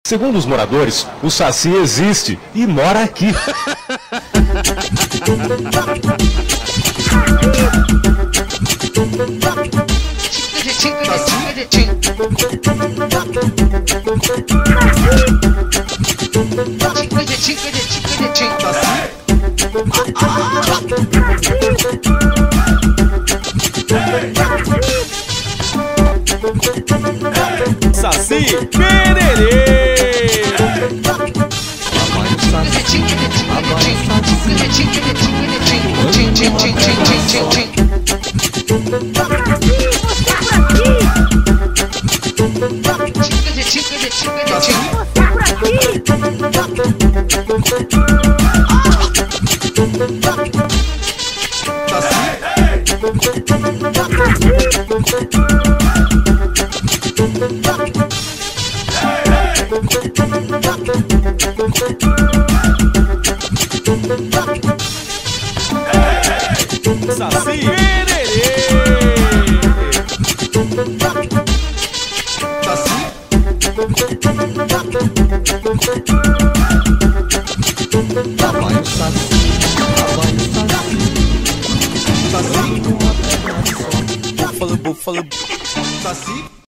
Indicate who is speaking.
Speaker 1: Segundo os moradores, o Saci existe e mora aqui.
Speaker 2: Saci Pererê! Saci Pererê!
Speaker 3: Búfalo, Saci.